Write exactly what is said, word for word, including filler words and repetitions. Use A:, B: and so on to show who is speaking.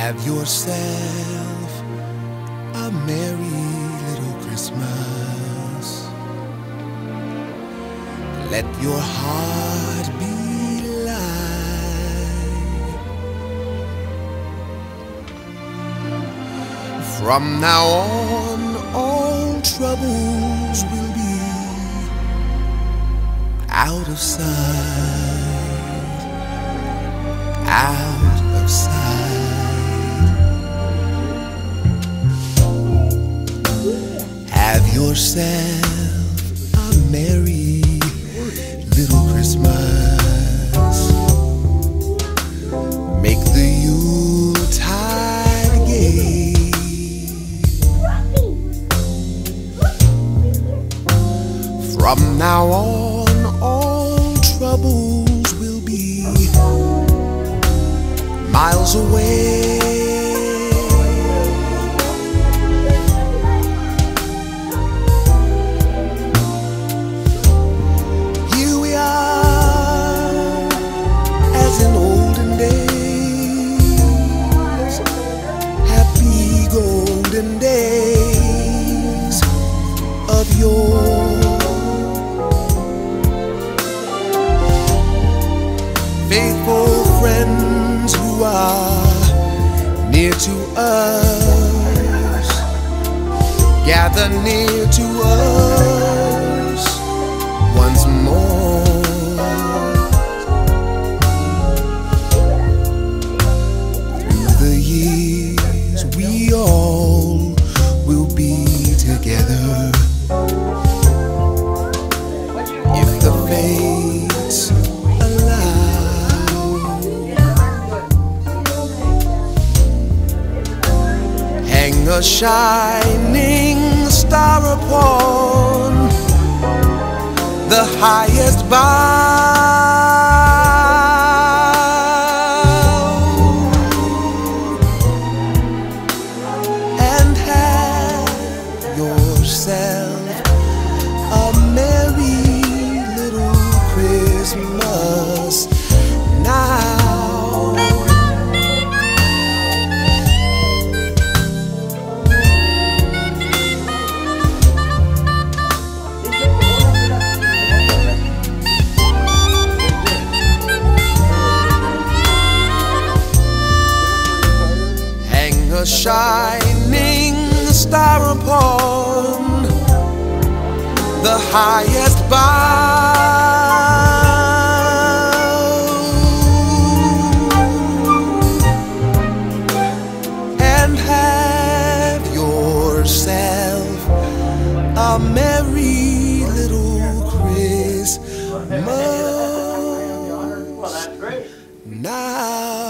A: Have yourself a merry little Christmas. Let your heart be light. From now on, all troubles will be out of sight, out of sight. Have yourself a merry little Christmas. Make the Yuletide gay. From now on, all troubles will be miles away. Days of yore, faithful friends who are near to us, gather near to us once more. Through the years we all will be together, if the fates allow. Hang a shining star upon the highest bough, and have yourself a merry little Christmas now. Hang a shining star upon the highest bough, and have yourself a merry little Christmas now.